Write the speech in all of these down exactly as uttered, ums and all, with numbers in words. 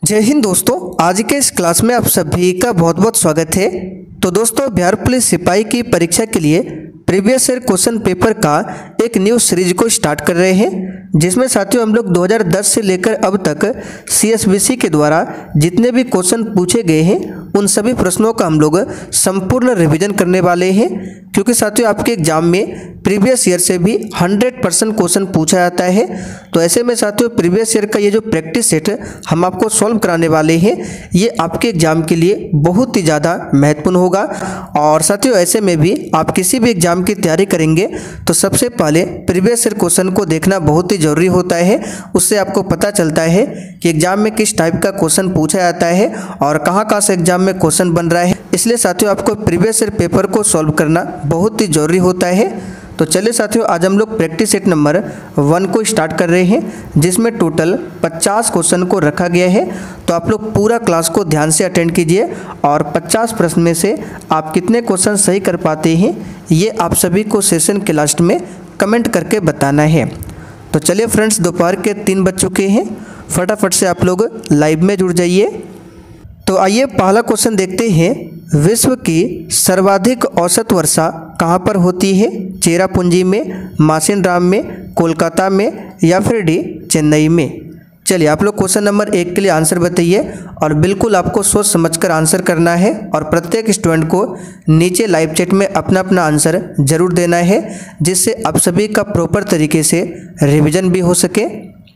जय हिंद दोस्तों, आज के इस क्लास में आप सभी का बहुत बहुत स्वागत है। तो दोस्तों, बिहार पुलिस सिपाही की परीक्षा के लिए प्रीवियस ईयर क्वेश्चन पेपर का एक न्यू सीरीज को स्टार्ट कर रहे हैं, जिसमें साथियों हम लोग दो हज़ार दस से लेकर अब तक सीएसबीसी के द्वारा जितने भी क्वेश्चन पूछे गए हैं उन सभी प्रश्नों का हम लोग संपूर्ण रिवीजन करने वाले हैं। क्योंकि साथियों आपके एग्जाम में प्रीवियस ईयर से भी हंड्रेड परसेंट क्वेश्चन पूछा जाता है। तो ऐसे में साथियों प्रीवियस ईयर का ये जो प्रैक्टिस सेट हम आपको सॉल्व कराने वाले हैं, ये आपके एग्जाम के लिए बहुत ही ज़्यादा महत्वपूर्ण होगा। और साथियों ऐसे में भी आप किसी भी एग्जाम की तैयारी करेंगे तो सबसे पहले प्रीवियस ईयर क्वेश्चन को देखना बहुत ही ज़रूरी होता है। उससे आपको पता चलता है कि एग्जाम में किस टाइप का क्वेश्चन पूछा जाता है और कहाँ कहाँ से एग्जाम में क्वेश्चन बन रहा है। इसलिए साथियों आपको प्रीवियस ईयर पेपर को सॉल्व करना बहुत ही ज़रूरी होता है। तो चलिए साथियों, आज हम लोग प्रैक्टिस सेट नंबर वन को स्टार्ट कर रहे हैं, जिसमें टोटल पचास क्वेश्चन को रखा गया है। तो आप लोग पूरा क्लास को ध्यान से अटेंड कीजिए और पचास प्रश्न में से आप कितने क्वेश्चन सही कर पाते हैं ये आप सभी को सेशन के लास्ट में कमेंट करके बताना है। तो चलिए फ्रेंड्स, दोपहर के तीन बज चुके हैं, फटाफट से आप लोग लाइव में जुड़ जाइए। तो आइए पहला क्वेश्चन देखते हैं। विश्व की सर्वाधिक औसत वर्षा कहाँ पर होती है? चेरापूंजी में, मासिनराम में, कोलकाता में या फिर डी चेन्नई में? चलिए आप लोग क्वेश्चन नंबर एक के लिए आंसर बताइए और बिल्कुल आपको सोच समझकर आंसर करना है। और प्रत्येक स्टूडेंट को नीचे लाइव चैट में अपना अपना आंसर जरूर देना है, जिससे आप सभी का प्रॉपर तरीके से रिवीजन भी हो सके।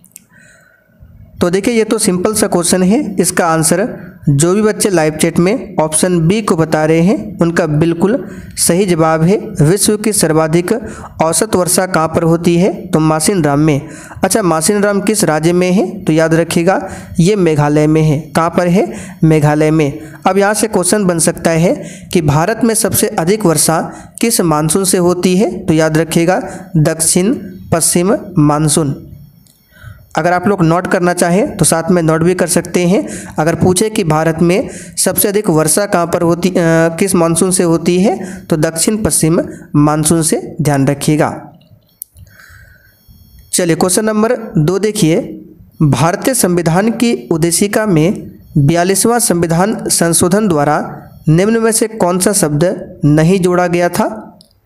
तो देखिए, ये तो सिंपल सा क्वेश्चन है। इसका आंसर जो भी बच्चे लाइव चैट में ऑप्शन बी को बता रहे हैं उनका बिल्कुल सही जवाब है। विश्व की सर्वाधिक औसत वर्षा कहाँ पर होती है? तो मासिनराम में। अच्छा, मासिनराम किस राज्य में है? तो याद रखिएगा ये मेघालय में है। कहाँ पर है? मेघालय में। अब यहाँ से क्वेश्चन बन सकता है कि भारत में सबसे अधिक वर्षा किस मानसून से होती है? तो याद रखिएगा दक्षिण पश्चिम मानसून। अगर आप लोग नोट करना चाहें तो साथ में नोट भी कर सकते हैं। अगर पूछे कि भारत में सबसे अधिक वर्षा कहाँ पर होती आ, किस मानसून से होती है? तो दक्षिण पश्चिम मानसून से, ध्यान रखिएगा। चलिए क्वेश्चन नंबर दो देखिए। भारतीय संविधान की उद्देशिका में बयालीसवां संविधान संशोधन द्वारा निम्न में से कौन सा शब्द नहीं जोड़ा गया था?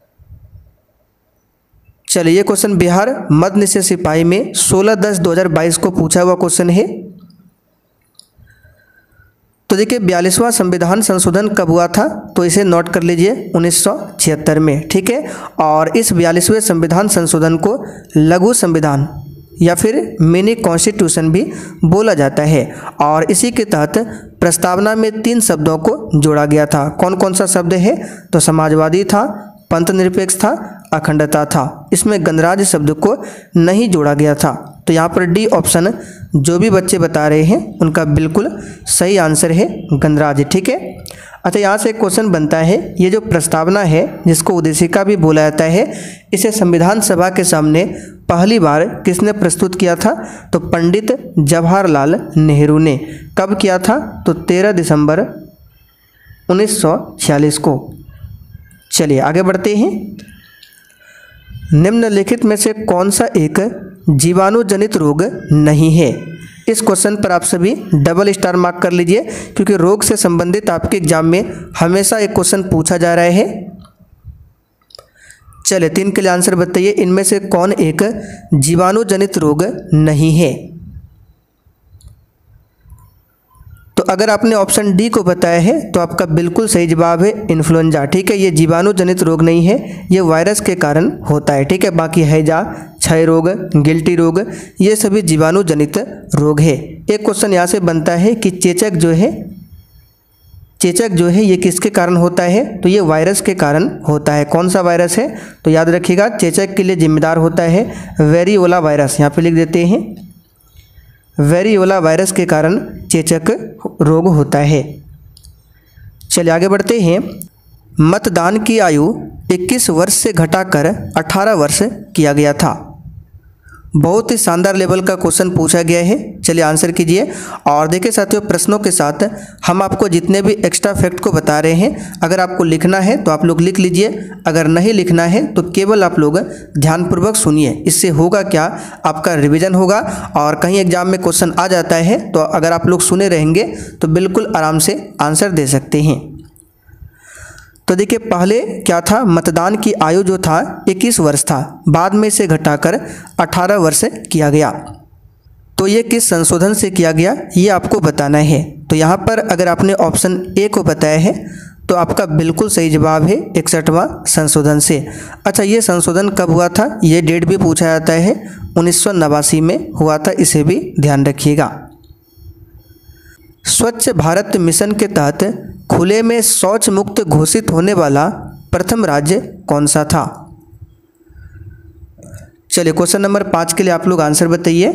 चलिए, ये क्वेश्चन बिहार मद्य निषेध सिपाही में सोलह दस दो हज़ार बाईस को पूछा हुआ क्वेश्चन है। तो देखिए, बयालीसवां संविधान संशोधन कब हुआ था? तो इसे नोट कर लीजिए उन्नीस सौ छिहत्तर में, ठीक है। और इस बयालीसवें संविधान संशोधन को लघु संविधान या फिर मिनी कॉन्स्टिट्यूशन भी बोला जाता है। और इसी के तहत प्रस्तावना में तीन शब्दों को जोड़ा गया था। कौन कौन सा शब्द है? तो समाजवादी था, पंथ निरपेक्ष था, अखंडता था। इसमें गणराज शब्द को नहीं जोड़ा गया था। तो यहाँ पर डी ऑप्शन जो भी बच्चे बता रहे हैं उनका बिल्कुल सही आंसर है गणराज, ठीक है। अच्छा, यहाँ से एक क्वेश्चन बनता है, ये जो प्रस्तावना है जिसको उद्देशिका भी बोला जाता है, इसे संविधान सभा के सामने पहली बार किसने प्रस्तुत किया था? तो पंडित जवाहरलाल नेहरू ने। कब किया था? तो तेरह दिसंबर उन्नीस सौ छियालीस को। चलिए आगे बढ़ते हैं। निम्नलिखित में से कौन सा एक जीवाणु जनित रोग नहीं है? इस क्वेश्चन पर आप सभी डबल स्टार मार्क कर लीजिए, क्योंकि रोग से संबंधित आपके एग्जाम में हमेशा एक क्वेश्चन पूछा जा रहा है। चलिए तीन के लिए आंसर बताइए, इनमें से कौन एक जीवाणु जनित रोग नहीं है? तो अगर आपने ऑप्शन डी को बताया है तो आपका बिल्कुल सही जवाब है इन्फ्लुएंजा, ठीक है। ये जीवाणु जनित रोग नहीं है, ये वायरस के कारण होता है, ठीक है। बाकी हैजा, क्षय रोग, गिल्टी रोग, ये सभी जीवाणु जनित रोग है। एक क्वेश्चन यहाँ से बनता है कि चेचक जो है चेचक जो है ये किसके कारण होता है? तो ये वायरस के कारण होता है। कौन सा वायरस है? तो याद रखिएगा चेचक के लिए जिम्मेदार होता है वेरियोला वायरस। यहाँ पे लिख देते हैं, वेरियोला वायरस के कारण चेचक रोग होता है। चलिए आगे बढ़ते हैं। मतदान की आयु इक्कीस वर्ष से घटाकर अठारह वर्ष किया गया था। बहुत ही शानदार लेवल का क्वेश्चन पूछा गया है। चलिए आंसर कीजिए। और देखिए साथियों, प्रश्नों के साथ हम आपको जितने भी एक्स्ट्रा फैक्ट को बता रहे हैं, अगर आपको लिखना है तो आप लोग लिख लीजिए, अगर नहीं लिखना है तो केवल आप लोग ध्यानपूर्वक सुनिए। इससे होगा क्या, आपका रिवीजन होगा और कहीं एग्जाम में क्वेश्चन आ जाता है तो अगर आप लोग सुने रहेंगे तो बिल्कुल आराम से आंसर दे सकते हैं। तो देखिए पहले क्या था, मतदान की आयु जो था इक्कीस वर्ष था, बाद में इसे घटाकर अठारह वर्ष किया गया। तो ये किस संशोधन से किया गया ये आपको बताना है। तो यहाँ पर अगर आपने ऑप्शन ए को बताया है तो आपका बिल्कुल सही जवाब है इकसठवां संशोधन से। अच्छा, ये संशोधन कब हुआ था, ये डेट भी पूछा जाता है, उन्नीस सौ नवासी में हुआ था, इसे भी ध्यान रखिएगा। स्वच्छ भारत मिशन के तहत खुले में शौच मुक्त घोषित होने वाला प्रथम राज्य कौन सा था? चलिए क्वेश्चन नंबर पाँच के लिए आप लोग आंसर बताइए।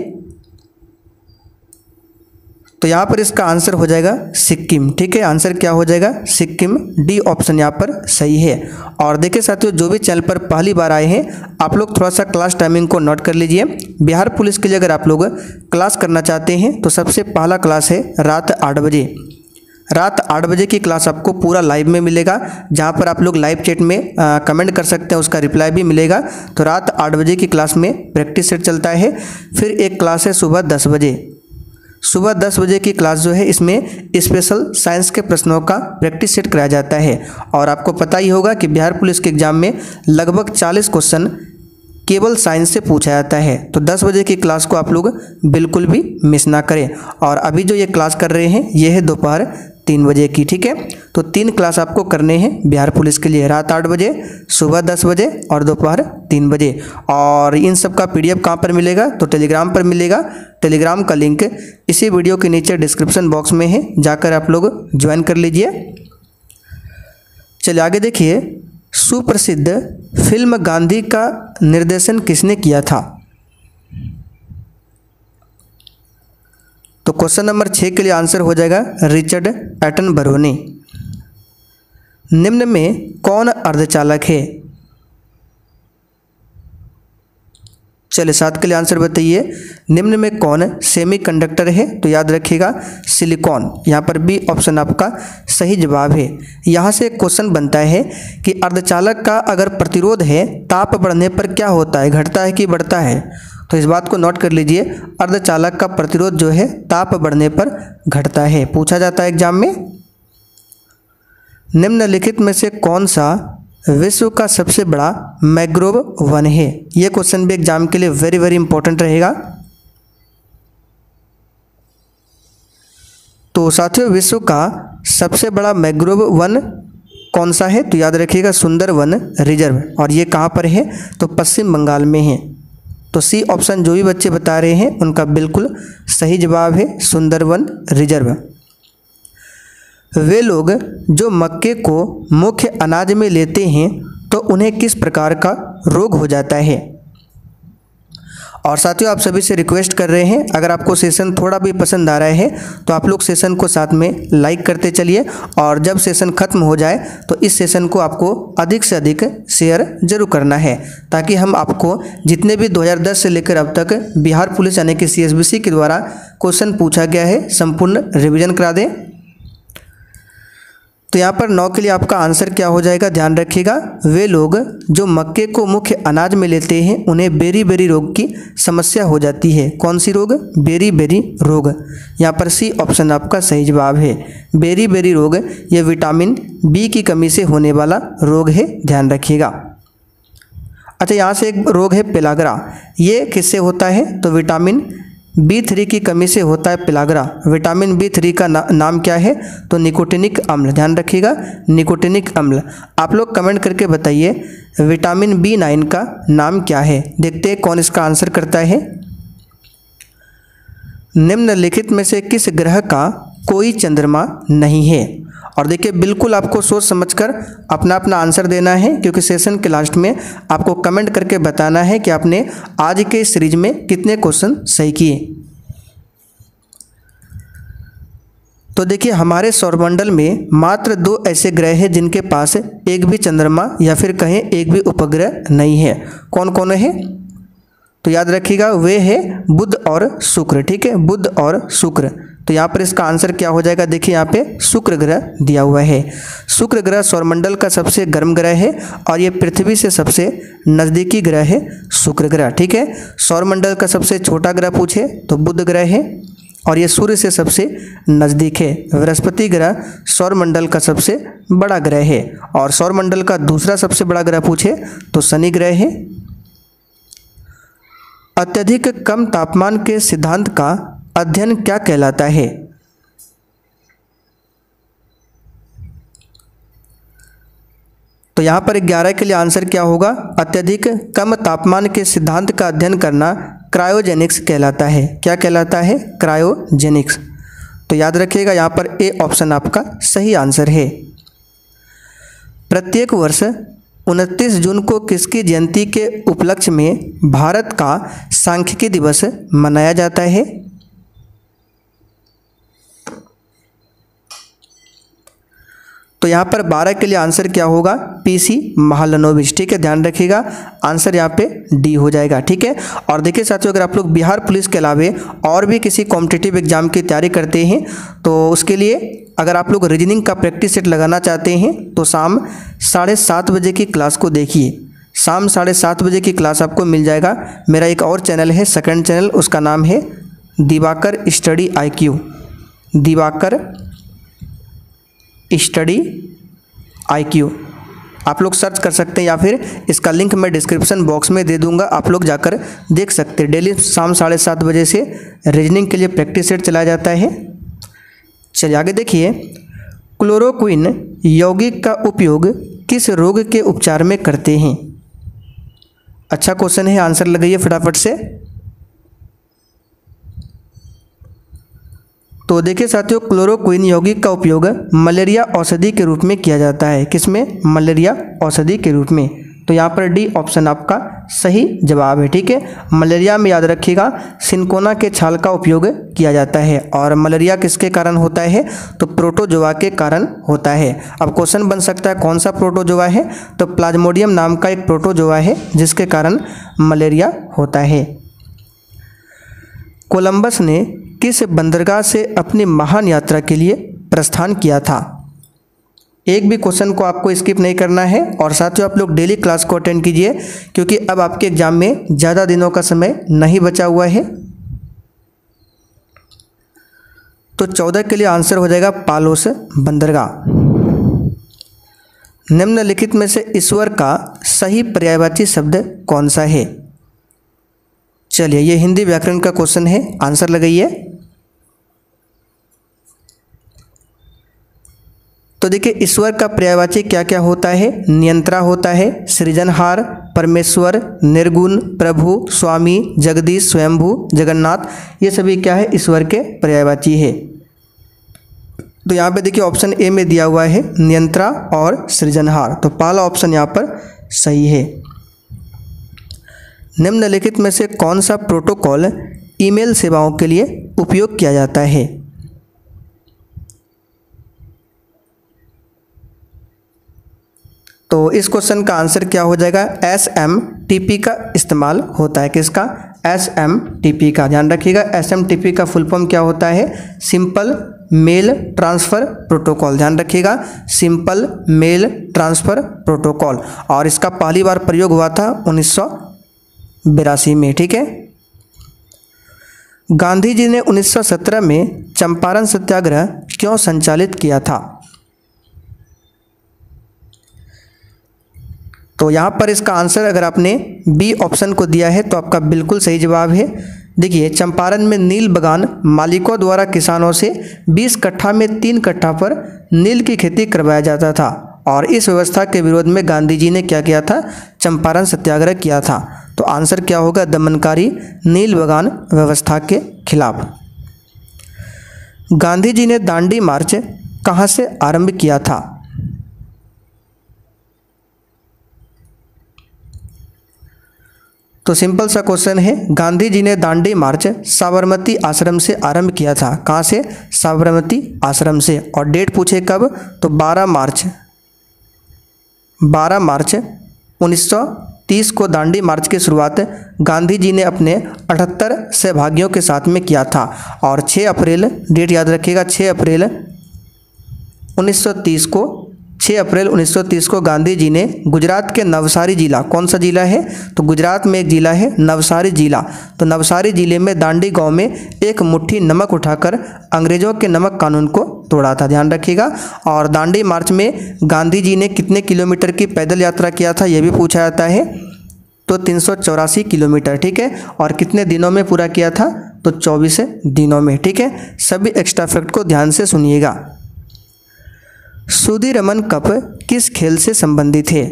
तो यहाँ पर इसका आंसर हो जाएगा सिक्किम। ठीक है, आंसर क्या हो जाएगा, सिक्किम। डी ऑप्शन यहाँ पर सही है। और देखिए साथियों, जो भी चैनल पर पहली बार आए हैं आप लोग थोड़ा सा क्लास टाइमिंग को नोट कर लीजिए। बिहार पुलिस के लिए अगर आप लोग क्लास करना चाहते हैं तो सबसे पहला क्लास है रात आठ बजे। रात आठ बजे की क्लास आपको पूरा लाइव में मिलेगा, जहाँ पर आप लोग लाइव चैट में आ, कमेंट कर सकते हैं, उसका रिप्लाई भी मिलेगा। तो रात आठ बजे की क्लास में प्रैक्टिस सेट चलता है। फिर एक क्लास है सुबह दस बजे। सुबह दस बजे की क्लास जो है इसमें स्पेशल साइंस के प्रश्नों का प्रैक्टिस सेट कराया जाता है। और आपको पता ही होगा कि बिहार पुलिस के एग्जाम में लगभग चालीस क्वेश्चन केवल साइंस से पूछा जाता है। तो दस बजे की क्लास को आप लोग बिल्कुल भी मिस ना करें। और अभी जो ये क्लास कर रहे हैं ये है दोपहर तीन बजे की। ठीक है, तो तीन क्लास आपको करने हैं बिहार पुलिस के लिए, रात आठ बजे, सुबह दस बजे और दोपहर तीन बजे। और इन सब का पीडीएफ कहाँ पर मिलेगा, तो टेलीग्राम पर मिलेगा। टेलीग्राम का लिंक इसी वीडियो के नीचे डिस्क्रिप्शन बॉक्स में है, जाकर आप लोग ज्वाइन कर लीजिए। चलिए आगे देखिए, सुप्रसिद्ध फिल्म गांधी का निर्देशन किसने किया था? तो क्वेश्चन नंबर छः के लिए आंसर हो जाएगा रिचर्ड एटनबरो ने। निम्न में कौन अर्धचालक है? चलिए सात के लिए आंसर बताइए, निम्न में कौन सेमीकंडक्टर है? तो याद रखिएगा सिलिकॉन। यहाँ पर बी ऑप्शन आपका सही जवाब है। यहाँ से क्वेश्चन बनता है कि अर्धचालक का अगर प्रतिरोध है ताप बढ़ने पर क्या होता है, घटता है कि बढ़ता है? तो इस बात को नोट कर लीजिए, अर्धचालक का प्रतिरोध जो है ताप बढ़ने पर घटता है, पूछा जाता है एग्जाम में। निम्नलिखित में से कौन सा विश्व का सबसे बड़ा मैंग्रोव वन है? यह क्वेश्चन भी एग्जाम के लिए वेरी वेरी इंपॉर्टेंट रहेगा। तो साथियों, विश्व का सबसे बड़ा मैंग्रोव वन कौन सा है? तो याद रखिएगा सुंदरवन रिजर्व। और ये कहाँ पर है? तो पश्चिम बंगाल में है। तो सी ऑप्शन जो भी बच्चे बता रहे हैं उनका बिल्कुल सही जवाब है सुंदरवन रिजर्व। वे लोग जो मक्के को मुख्य अनाज में लेते हैं तो उन्हें किस प्रकार का रोग हो जाता है? और साथियों, आप सभी से रिक्वेस्ट कर रहे हैं, अगर आपको सेशन थोड़ा भी पसंद आ रहा है तो आप लोग सेशन को साथ में लाइक करते चलिए। और जब सेशन खत्म हो जाए तो इस सेशन को आपको अधिक से अधिक शेयर जरूर करना है, ताकि हम आपको जितने भी दो हज़ार दस से लेकर अब तक बिहार पुलिस यानी कि सी एस बी सी के द्वारा क्वेश्चन पूछा गया है संपूर्ण रिविजन करा दें। तो यहाँ पर नौ के लिए आपका आंसर क्या हो जाएगा, ध्यान रखिएगा। वे लोग जो मक्के को मुख्य अनाज में लेते हैं उन्हें बेरी बेरी रोग की समस्या हो जाती है। कौन सी रोग? बेरी बेरी रोग। यहाँ पर सी ऑप्शन आपका सही जवाब है। बेरी बेरी रोग ये विटामिन बी की कमी से होने वाला रोग है, ध्यान रखिएगा। अच्छा, यहाँ से एक रोग है पेलाग्रा। ये किससे होता है? तो विटामिन बी थ्री की कमी से होता है पेलाग्रा। विटामिन बी थ्री का ना, नाम क्या है? तो निकोटिनिक अम्ल। ध्यान रखिएगा निकोटिनिक अम्ल। आप लोग कमेंट करके बताइए विटामिन बी नाइन का नाम क्या है। देखते हैं कौन इसका आंसर करता है। निम्नलिखित में से किस ग्रह का कोई चंद्रमा नहीं है? और देखिए बिल्कुल आपको सोच समझकर अपना अपना आंसर देना है, क्योंकि सेशन के लास्ट में आपको कमेंट करके बताना है कि आपने आज के सीरीज में कितने क्वेश्चन सही किए। तो देखिए हमारे सौरमंडल में मात्र दो ऐसे ग्रह हैं जिनके पास एक भी चंद्रमा या फिर कहें एक भी उपग्रह नहीं है। कौन कौन है? तो याद रखिएगा वे है बुध और शुक्र, ठीक है, बुध और शुक्र। तो यहाँ पर इसका आंसर क्या हो जाएगा, देखिए यहाँ पे शुक्र ग्रह दिया हुआ है। शुक्र ग्रह सौरमंडल का सबसे गर्म ग्रह है और ये पृथ्वी से सबसे नज़दीकी ग्रह है शुक्र ग्रह, ठीक है। सौरमंडल का सबसे छोटा ग्रह पूछे तो बुध ग्रह है और ये सूर्य से सबसे नज़दीक है। बृहस्पति ग्रह सौरमंडल का सबसे बड़ा ग्रह है और सौरमंडल का दूसरा सबसे बड़ा ग्रह पूछे तो शनि ग्रह है। अत्यधिक कम तापमान के सिद्धांत का अध्ययन क्या कहलाता है? तो यहाँ पर ग्यारह के लिए आंसर क्या होगा, अत्यधिक कम तापमान के सिद्धांत का अध्ययन करना क्रायोजेनिक्स कहलाता है। क्या कहलाता है? क्रायोजेनिक्स। तो याद रखिएगा यहाँ पर ए ऑप्शन आपका सही आंसर है। प्रत्येक वर्ष उनतीस जून को किसकी जयंती के उपलक्ष्य में भारत का सांख्यिकी दिवस मनाया जाता है? तो यहाँ पर बारह के लिए आंसर क्या होगा, पीसी महालनोबिस, ठीक है, ध्यान रखिएगा आंसर यहाँ पे डी हो जाएगा, ठीक है। और देखिए साथियों, अगर आप लोग बिहार पुलिस के अलावे और भी किसी कॉम्पिटिटिव एग्जाम की तैयारी करते हैं तो उसके लिए अगर आप लोग रीजनिंग का प्रैक्टिस सेट लगाना चाहते हैं तो शाम साढ़े सात बजे की क्लास को देखिए। शाम साढ़े सात बजे की क्लास आपको मिल जाएगा। मेरा एक और चैनल है, सेकंड चैनल, उसका नाम है Diwakar study I Q, Diwakar study I Q, आप लोग सर्च कर सकते हैं या फिर इसका लिंक मैं डिस्क्रिप्शन बॉक्स में दे दूंगा, आप लोग जाकर देख सकते हैं। डेली शाम साढ़े सात बजे से रीजनिंग के लिए प्रैक्टिस सेट चलाया जाता है। चलिए आगे देखिए, क्लोरोक्विन यौगिक का उपयोग किस रोग के उपचार में करते हैं? अच्छा क्वेश्चन है, आंसर लगाइए फटाफट से। तो देखिए साथियों, क्लोरोक्विन यौगिक का उपयोग मलेरिया औषधि के रूप में किया जाता है। किसमें? मलेरिया औषधि के रूप में। तो यहाँ पर डी ऑप्शन आपका सही जवाब है, ठीक है। मलेरिया में याद रखिएगा सिनकोना के छाल का उपयोग किया जाता है और मलेरिया किसके कारण होता है? तो प्रोटोजोआ के कारण होता है। अब क्वेश्चन बन सकता है कौन सा प्रोटोजोआ है? तो प्लाज्मोडियम नाम का एक प्रोटोजोआ है जिसके कारण मलेरिया होता है। कोलंबस ने किस बंदरगाह से अपनी महान यात्रा के लिए प्रस्थान किया था? एक भी क्वेश्चन को आपको स्किप नहीं करना है और साथियों आप लोग डेली क्लास को अटेंड कीजिए क्योंकि अब आपके एग्जाम में ज़्यादा दिनों का समय नहीं बचा हुआ है। तो चौदह के लिए आंसर हो जाएगा पालोस बंदरगाह। निम्नलिखित में से ईश्वर का सही पर्यायवाची शब्द कौन सा है? चलिए, ये हिंदी व्याकरण का क्वेश्चन है, आंसर लगाइए। तो देखिए, ईश्वर का पर्यायवाची क्या क्या होता है? नियंत्रा होता है, सृजनहार, परमेश्वर, निर्गुण, प्रभु, स्वामी, जगदीश, स्वयंभू, जगन्नाथ, ये सभी क्या है? ईश्वर के पर्यायवाची है। तो यहाँ पे देखिए ऑप्शन ए में दिया हुआ है नियंत्रा और सृजनहार, तो पहला ऑप्शन यहाँ पर सही है। निम्नलिखित में से कौन सा प्रोटोकॉल ईमेल सेवाओं के लिए उपयोग किया जाता है? तो इस क्वेश्चन का आंसर क्या हो जाएगा? एस एम टी पी का इस्तेमाल होता है। किसका? एस एम टी पी का। ध्यान रखिएगा एस एम टी पी का फुल फॉर्म क्या होता है? Simple mail transfer protocol. ध्यान रखिएगा सिंपल मेल ट्रांसफ़र प्रोटोकॉल, और इसका पहली बार प्रयोग हुआ था उन्नीस सौ बिरासी में, ठीक है। गांधी जी ने उन्नीस सौ सत्रह में चंपारण सत्याग्रह क्यों संचालित किया था? तो यहाँ पर इसका आंसर अगर आपने बी ऑप्शन को दिया है तो आपका बिल्कुल सही जवाब है। देखिए, चंपारण में नील बगान मालिकों द्वारा किसानों से बीस कट्ठा में तीन कट्ठा पर नील की खेती करवाया जाता था और इस व्यवस्था के विरोध में गांधी जी ने क्या किया था? चंपारण सत्याग्रह किया था। तो आंसर क्या होगा? दमनकारी नील बगान व्यवस्था के खिलाफ। गांधी जी ने दांडी मार्च कहाँ से आरंभ किया था? तो सिंपल सा क्वेश्चन है, गांधी जी ने दांडी मार्च साबरमती आश्रम से आरंभ किया था। कहाँ से? साबरमती आश्रम से। और डेट पूछे कब? तो बारह मार्च बारह मार्च उन्नीस सौ तीस को दांडी मार्च की शुरुआत गांधी जी ने अपने अठहत्तर सहभागियों के साथ में किया था। और छः अप्रैल, डेट याद रखिएगा, छः अप्रैल उन्नीस सौ तीस को छः अप्रैल उन्नीस सौ तीस को गांधी जी ने गुजरात के नवसारी जिला, कौन सा जिला है, तो गुजरात में एक जिला है नवसारी जिला, तो नवसारी जिले में दांडी गांव में एक मुट्ठी नमक उठाकर अंग्रेजों के नमक कानून को तोड़ा था, ध्यान रखिएगा। और दांडी मार्च में गांधी जी ने कितने किलोमीटर की पैदल यात्रा किया था, यह भी पूछा जाता है, तो तीन सौ चौरासी किलोमीटर, ठीक है। और कितने दिनों में पूरा किया था, तो चौबीस दिनों में, ठीक है। सभी एक्स्ट्रा फैक्ट को ध्यान से सुनिएगा। सुदीरमन कप किस खेल से संबंधित है?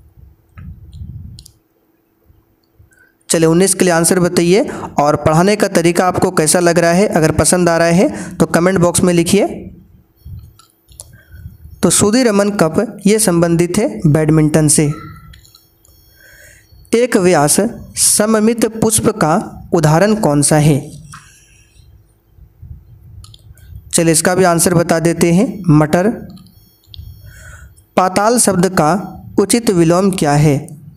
चलिए उन्नीस के लिए आंसर बताइए। और पढ़ाने का तरीका आपको कैसा लग रहा है, अगर पसंद आ रहा है तो कमेंट बॉक्स में लिखिए। तो सुदीरमन कप ये संबंधित है बैडमिंटन से। एक व्यास सममित पुष्प का उदाहरण कौन सा है? चलिए इसका भी आंसर बता देते हैं, मटर। पाताल शब्द का उचित विलोम क्या है?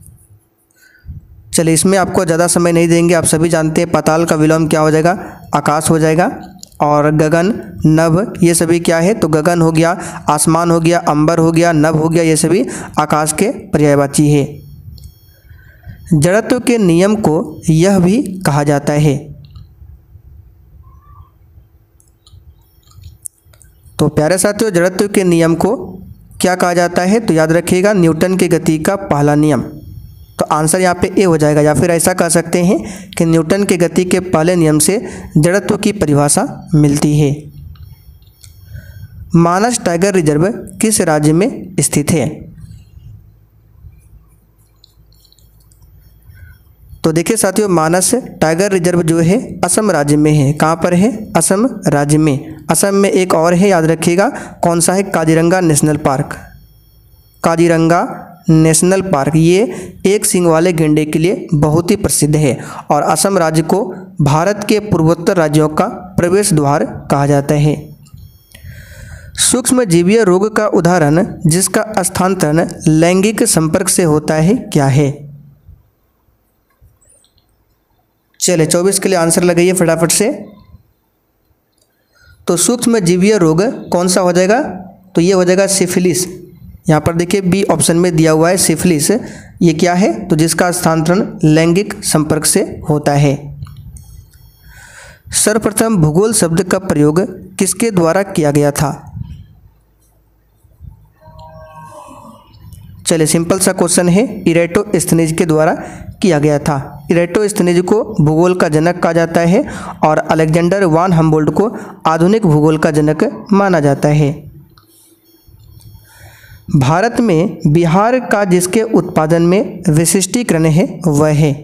चलिए इसमें आपको ज़्यादा समय नहीं देंगे, आप सभी जानते हैं पाताल का विलोम क्या हो जाएगा, आकाश हो जाएगा। और गगन, नभ, ये सभी क्या है, तो गगन हो गया, आसमान हो गया, अंबर हो गया, नभ हो गया, ये सभी आकाश के पर्यायवाची है। जड़त्व के नियम को यह भी कहा जाता है। तो प्यारे साथियों, जड़त्व के नियम को क्या कहा जाता है, तो याद रखिएगा न्यूटन की गति का पहला नियम। तो आंसर यहाँ पे ए हो जाएगा। या फिर ऐसा कह सकते हैं कि न्यूटन के गति के पहले नियम से जड़त्व की परिभाषा मिलती है। मानस टाइगर रिजर्व किस राज्य में स्थित है? तो देखिए साथियों, मानस टाइगर रिजर्व जो है असम राज्य में है। कहाँ पर है? असम राज्य में। असम में एक और है, याद रखिएगा, कौन सा है? Kaziranga national park. Kaziranga national park ये एक सींग वाले गेंडे के लिए बहुत ही प्रसिद्ध है। और असम राज्य को भारत के पूर्वोत्तर राज्यों का प्रवेश द्वार कहा जाता है। सूक्ष्म जीवीय रोग का उदाहरण जिसका स्थानांतरण लैंगिक संपर्क से होता है क्या है? चलिए चौबीस के लिए आंसर लगाइए फटाफट से। तो सूक्ष्म जीवीय रोग कौन सा हो जाएगा? तो ये हो जाएगा सिफिलिस। यहाँ पर देखिए बी ऑप्शन में दिया हुआ है सिफिलिस। ये क्या है? तो जिसका स्थानांतरण लैंगिक संपर्क से होता है। सर्वप्रथम भूगोल शब्द का प्रयोग किसके द्वारा किया गया था? चलिए सिंपल सा क्वेश्चन है, इरेटोस्थनीज के द्वारा किया गया था। इरेटोस्थनीज को भूगोल का जनक कहा जाता है और अलेक्जेंडर वान हम्बोल्ट को आधुनिक भूगोल का जनक माना जाता है। भारत में बिहार का जिसके उत्पादन में विशिष्टीकरण है वह है।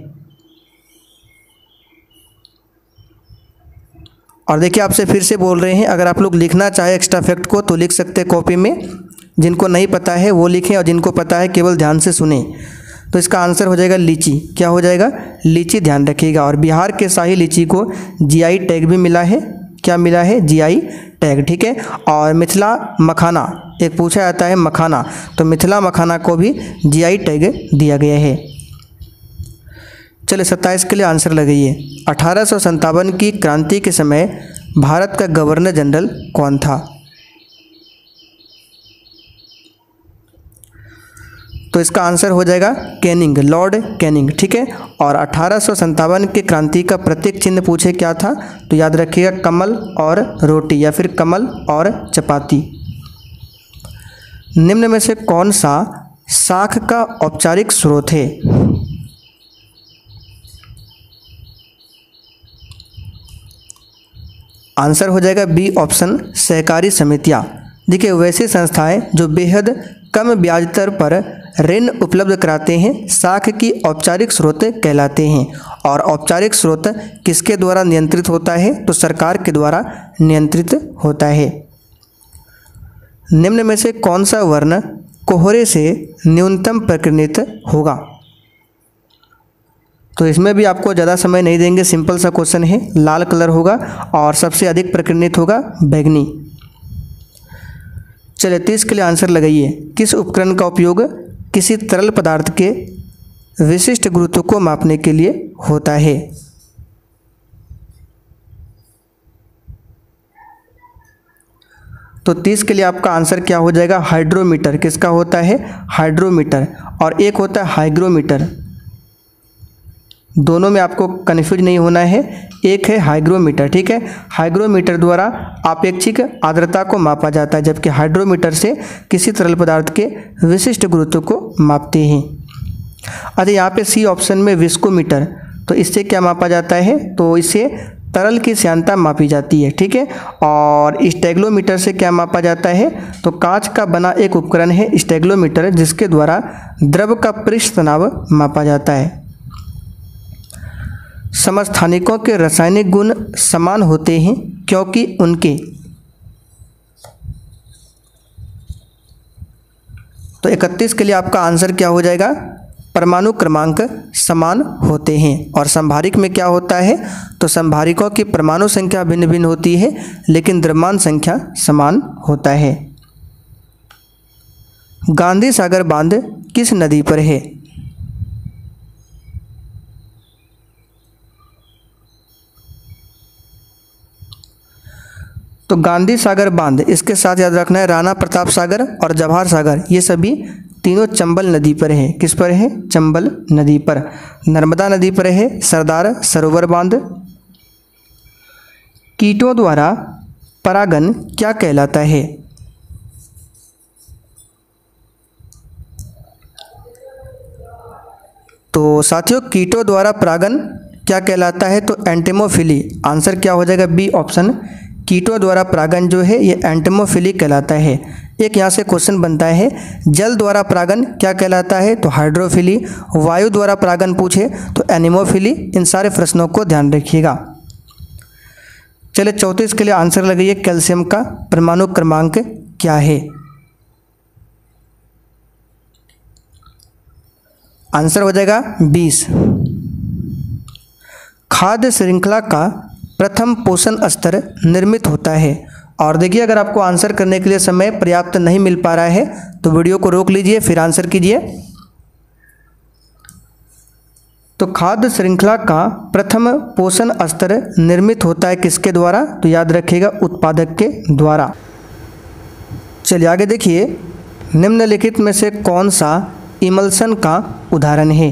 और देखिए आपसे फिर से बोल रहे हैं, अगर आप लोग लिखना चाहे एक्स्ट्रा फैक्ट को तो लिख सकते हैं कॉपी में। जिनको नहीं पता है वो लिखें और जिनको पता है केवल ध्यान से सुने। तो इसका आंसर हो जाएगा लीची। क्या हो जाएगा? लीची, ध्यान रखिएगा। और बिहार के शाही लीची को जीआई टैग भी मिला है। क्या मिला है? जीआई टैग, ठीक है। और मिथिला मखाना, एक पूछा जाता है मखाना, तो मिथिला मखाना को भी जीआई टैग दिया गया है। चलिए सत्ताईस के लिए आंसर लगाइए। अठारह सौ संतावन की क्रांति के समय भारत का गवर्नर जनरल कौन था? तो इसका आंसर हो जाएगा कैनिंग, लॉर्ड कैनिंग, ठीक है। और अठारह सौ संतावन के क्रांति का प्रतीक चिन्ह पूछे क्या था? तो याद रखिएगा कमल और रोटी या फिर कमल और चपाती। निम्न में से कौन सा शाख का औपचारिक स्रोत है? आंसर हो जाएगा बी ऑप्शन, सहकारी समितियां। देखिए वैसी संस्थाएं जो बेहद कम ब्याज दर पर ऋण उपलब्ध कराते हैं शाख की औपचारिक स्रोत कहलाते हैं। और औपचारिक स्रोत किसके द्वारा नियंत्रित होता है? तो सरकार के द्वारा नियंत्रित होता है। निम्न में से कौन सा वर्ण कोहरे से न्यूनतम प्रकीर्णित होगा? तो इसमें भी आपको ज़्यादा समय नहीं देंगे, सिंपल सा क्वेश्चन है। लाल कलर होगा और सबसे अधिक प्रकीर्णित होगा बैगनी। चलिए तीस के लिए आंसर लगाइए। किस उपकरण का उपयोग किसी तरल पदार्थ के विशिष्ट गुरुत्व को मापने के लिए होता है। तो तीस के लिए आपका आंसर क्या हो जाएगा? हाइड्रोमीटर। किसका होता है? हाइड्रोमीटर। और एक होता है हाइग्रोमीटर। दोनों में आपको कन्फ्यूज नहीं होना है। एक है हाइग्रोमीटर, ठीक है। हाइग्रोमीटर द्वारा आपेक्षिक आर्द्रता को मापा जाता है, जबकि हाइड्रोमीटर से किसी तरल पदार्थ के विशिष्ट गुरुत्व को मापते हैं। अच्छा, यहाँ पे सी ऑप्शन में विस्कोमीटर, तो इससे क्या मापा जाता है? तो इससे तरल की श्यानता मापी जाती है, ठीक है। और स्टेगलोमीटर से क्या मापा जाता है? तो कांच का बना एक उपकरण है स्टेगलोमीटर, जिसके द्वारा द्रव का पृष्ठ तनाव मापा जाता है। समस्थानिकों के रासायनिक गुण समान होते हैं क्योंकि उनके, तो इकतीस के लिए आपका आंसर क्या हो जाएगा? परमाणु क्रमांक समान होते हैं। और संभारिक में क्या होता है? तो संभारिकों की परमाणु संख्या भिन्न भिन्न होती है, लेकिन द्रव्यमान संख्या समान होता है। गांधी सागर बांध किस नदी पर है? तो गांधी सागर बांध, इसके साथ याद रखना है राणा प्रताप सागर और जवाहर सागर, ये सभी तीनों चंबल नदी पर है। किस पर है? चंबल नदी पर। नर्मदा नदी पर है सरदार सरोवर बांध। कीटों द्वारा परागन क्या कहलाता है? तो साथियों, कीटों द्वारा परागन क्या कहलाता है? तो एंटेमोफिली। आंसर क्या हो जाएगा? B option. कीटों द्वारा परागन जो है ये एंटेमोफिली कहलाता है। एक यहाँ से क्वेश्चन बनता है, जल द्वारा परागन क्या कहलाता है? तो हाइड्रोफिली। वायु द्वारा परागन पूछे तो एनिमोफिली। इन सारे प्रश्नों को ध्यान रखिएगा। चलिए चौंतीस के लिए आंसर लगाइए, कैल्शियम का परमाणु क्रमांक क्या है? आंसर हो जाएगा बीस। खाद्य श्रृंखला का प्रथम पोषण स्तर निर्मित होता है। और देखिए, अगर आपको आंसर करने के लिए समय पर्याप्त नहीं मिल पा रहा है तो वीडियो को रोक लीजिए, फिर आंसर कीजिए। तो खाद्य श्रृंखला का प्रथम पोषण स्तर निर्मित होता है किसके द्वारा? तो याद रखिएगा, उत्पादक के द्वारा। चलिए आगे देखिए, निम्नलिखित में से कौन सा इमल्सन का उदाहरण है?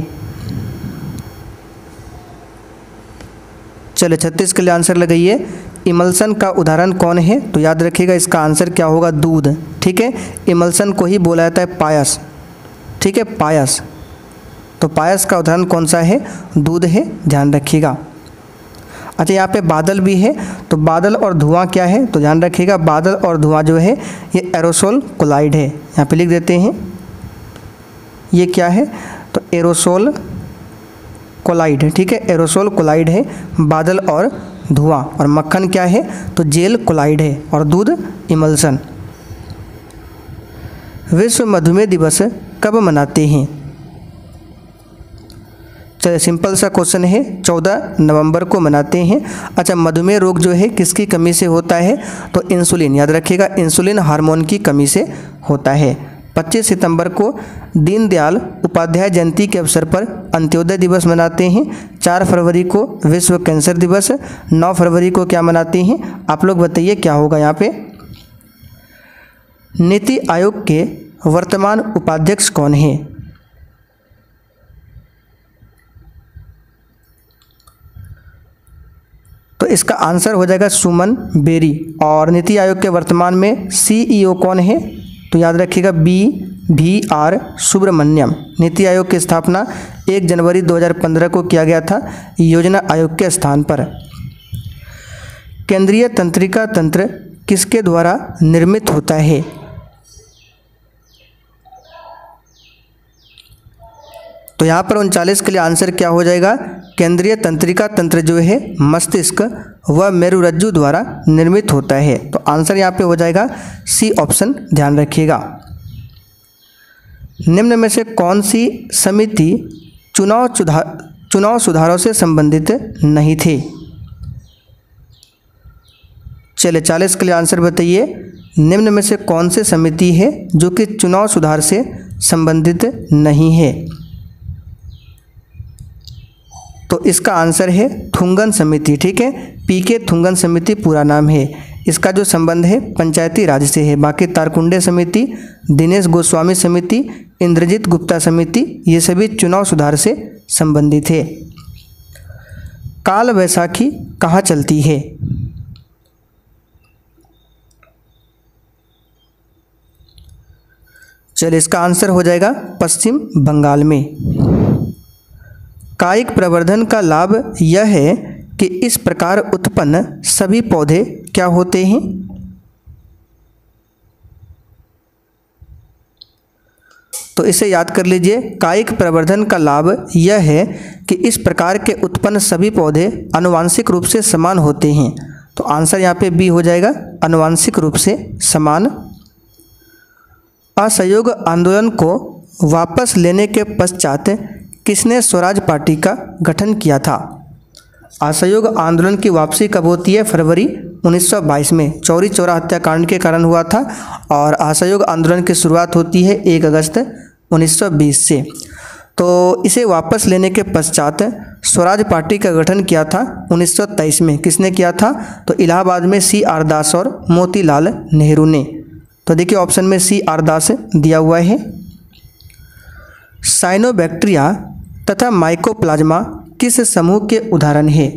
चलिए छत्तीस के लिए आंसर लगाइए, इमल्सन का उदाहरण कौन है? तो याद रखिएगा, इसका आंसर क्या होगा? दूध, ठीक है। इमल्सन को ही बोला जाता है पायस, ठीक है, पायस। तो पायस का उदाहरण कौन सा है? दूध है, ध्यान रखिएगा। अच्छा, यहाँ पे बादल भी है, तो बादल और धुआं क्या है? तो ध्यान रखिएगा, बादल और धुआं जो है ये एरोसोल कोलाइड है। यहाँ पे लिख देते हैं, ये क्या है? तो एरोसोल कोलाइड है, ठीक है। एरोसोल कोलाइड है बादल और धुआं। और मक्खन क्या है? तो जेल कोलाइड है। और दूध इमल्सन। विश्व मधुमेह दिवस कब मनाते हैं? चलिए सिंपल सा क्वेश्चन है, चौदह नवंबर को मनाते हैं। अच्छा, मधुमेह रोग जो है किसकी कमी से होता है? तो इंसुलिन, याद रखिएगा, इंसुलिन हार्मोन की कमी से होता है। पच्चीस सितंबर को दीनदयाल उपाध्याय जयंती के अवसर पर अंत्योदय दिवस मनाते हैं। चार फरवरी को विश्व कैंसर दिवस। नौ फरवरी को क्या मनाते हैं? आप लोग बताइए क्या होगा यहाँ पे? नीति आयोग के वर्तमान उपाध्यक्ष कौन है? तो इसका आंसर हो जाएगा सुमन बेरी। और नीति आयोग के वर्तमान में सीईओ कौन है? तो याद रखिएगा, B we are Subramaniam. NITI Aayog की स्थापना एक जनवरी दो हज़ार पंद्रह को किया गया था योजना आयोग के स्थान पर। केंद्रीय तंत्रिका तंत्र किसके द्वारा निर्मित होता है? तो यहाँ पर उनचालीस के लिए आंसर क्या हो जाएगा? केंद्रीय तंत्रिका तंत्र जो है मस्तिष्क व मेरुरज्जु द्वारा निर्मित होता है। तो आंसर यहाँ पे हो जाएगा सी ऑप्शन, ध्यान रखिएगा। निम्न में से कौन सी समिति चुनाव सुधार चुनाव सुधारों से संबंधित नहीं थी? चलिए चालीस के लिए आंसर बताइए, निम्न में से कौन सी समिति है जो कि चुनाव सुधार से संबंधित नहीं है? तो इसका आंसर है थुंगन समिति। ठीक है, पी के थुंगन समिति पूरा नाम है। इसका जो संबंध है पंचायती राज से है। बाकी तारकुंडे समिति, दिनेश गोस्वामी समिति, इंद्रजीत गुप्ता समिति, ये सभी चुनाव सुधार से संबंधित है। काल वैसाखी कहाँ चलती है? चलिए, इसका आंसर हो जाएगा पश्चिम बंगाल में। कायिक प्रवर्धन का लाभ यह है कि इस प्रकार उत्पन्न सभी पौधे क्या होते हैं? तो इसे याद कर लीजिए। कायिक प्रवर्धन का लाभ यह है कि इस प्रकार के उत्पन्न सभी पौधे आनुवांशिक रूप से समान होते हैं। तो आंसर यहाँ पे बी हो जाएगा, आनुवांशिक रूप से समान। असहयोग आंदोलन को वापस लेने के पश्चात किसने स्वराज पार्टी का गठन किया था? असहयोग आंदोलन की वापसी कब होती है? फरवरी उन्नीस सौ बाईस में चौरी चौरा हत्याकांड के कारण हुआ था। और असहयोग आंदोलन की शुरुआत होती है एक अगस्त उन्नीस सौ बीस से। तो इसे वापस लेने के पश्चात स्वराज पार्टी का गठन किया था उन्नीस सौ तेईस में। किसने किया था? तो इलाहाबाद में सी आर दास और मोतीलाल नेहरू ने। तो देखिए ऑप्शन में सी आर दास दिया हुआ है। साइनोबैक्टीरिया तथा माइकोप्लाज्मा किस समूह के उदाहरण है?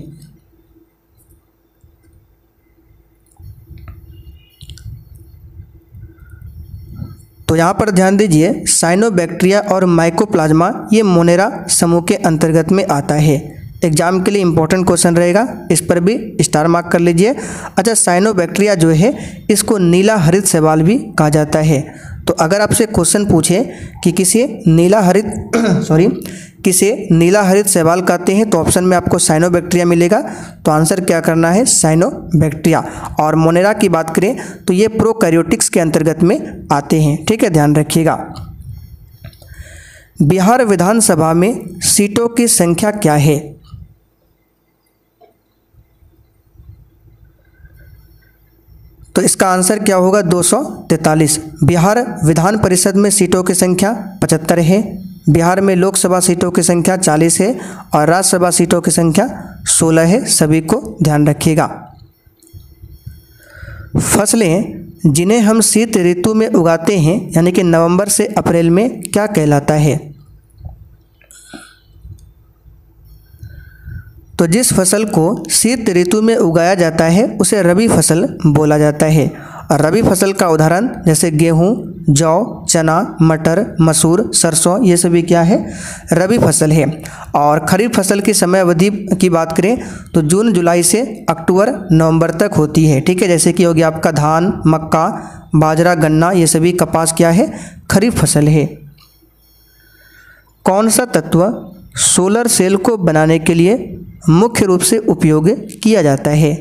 तो यहाँ पर ध्यान दीजिए, साइनोबैक्टीरिया और माइकोप्लाज्मा ये मोनेरा समूह के अंतर्गत में आता है। एग्जाम के लिए इंपॉर्टेंट क्वेश्चन रहेगा, इस पर भी स्टार मार्क कर लीजिए। अच्छा, साइनोबैक्टीरिया जो है इसको नीला हरित शैवाल भी कहा जाता है। तो अगर आपसे क्वेश्चन पूछे कि किसे नीला हरित सॉरी किसे नीला हरित शैवाल कहते हैं, तो ऑप्शन में आपको साइनोबैक्टीरिया मिलेगा। तो आंसर क्या करना है? साइनोबैक्टीरिया। और मोनेरा की बात करें तो ये प्रोकैरियोटिक्स के अंतर्गत में आते हैं। ठीक है, ध्यान रखिएगा। बिहार विधानसभा में सीटों की संख्या क्या है? तो इसका आंसर क्या होगा? दो सौ तैंतालीस। बिहार विधान परिषद में सीटों की संख्या पचहत्तर है। बिहार में लोकसभा सीटों की संख्या चालीस है और राज्यसभा सीटों की संख्या सोलह है। सभी को ध्यान रखिएगा। फसलें जिन्हें हम शीत ऋतु में उगाते हैं यानी कि नवंबर से अप्रैल में, क्या कहलाता है? तो जिस फसल को शीत ऋतु में उगाया जाता है उसे रबी फसल बोला जाता है। और रबी फसल का उदाहरण जैसे गेहूँ, जौ, चना, मटर, मसूर, सरसों, ये सभी क्या है? रबी फसल है। और खरीफ फसल की समय अवधि की बात करें तो जून जुलाई से अक्टूबर नवंबर तक होती है। ठीक है, जैसे कि हो गया आपका धान, मक्का, बाजरा, गन्ना, ये सभी कपास क्या है? खरीफ फसल है। कौन सा तत्व सोलर सेल को बनाने के लिए मुख्य रूप से उपयोग किया जाता है?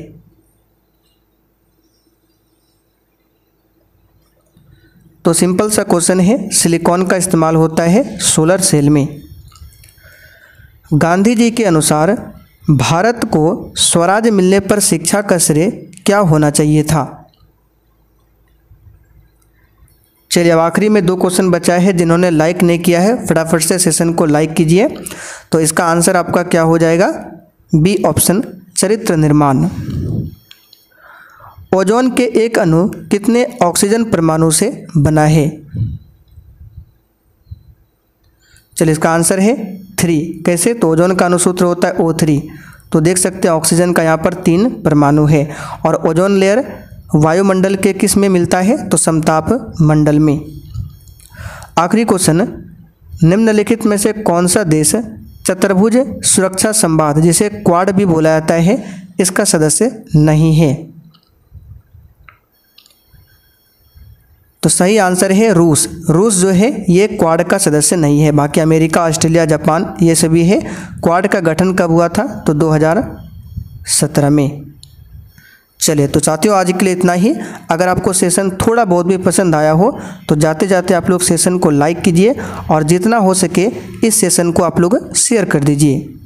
तो सिंपल सा क्वेश्चन है, सिलिकॉन का इस्तेमाल होता है सोलर सेल में। गांधी जी के अनुसार भारत को स्वराज मिलने पर शिक्षा का श्रेय क्या होना चाहिए था? चलिए, अब आखिरी में दो क्वेश्चन बचा है। जिन्होंने लाइक नहीं किया है फटाफट से सेशन को लाइक कीजिए। तो इसका आंसर आपका क्या हो जाएगा? बी ऑप्शन, चरित्र निर्माण। ओजोन के एक अणु कितने ऑक्सीजन परमाणु से बना है? चलिए, इसका आंसर है थ्री। कैसे? तो ओजोन का अणुसूत्र होता है ओ थ्री। तो देख सकते हैं ऑक्सीजन का यहाँ पर तीन परमाणु है। और ओजोन लेयर वायुमंडल के किस में मिलता है? तो समताप मंडल में। आखिरी क्वेश्चन, निम्नलिखित में से कौन सा देश चतुर्भुज सुरक्षा संवाद जिसे क्वाड भी बोला जाता है इसका सदस्य नहीं है? तो सही आंसर है रूस। रूस जो है ये क्वाड का सदस्य नहीं है। बाकी अमेरिका, ऑस्ट्रेलिया, जापान ये सभी है। क्वाड का गठन कब हुआ था? तो दो हज़ार सत्रह में। चलिए, तो साथियों आज के लिए इतना ही। अगर आपको सेशन थोड़ा बहुत भी पसंद आया हो तो जाते जाते आप लोग सेशन को लाइक कीजिए और जितना हो सके इस सेशन को आप लोग शेयर कर दीजिए।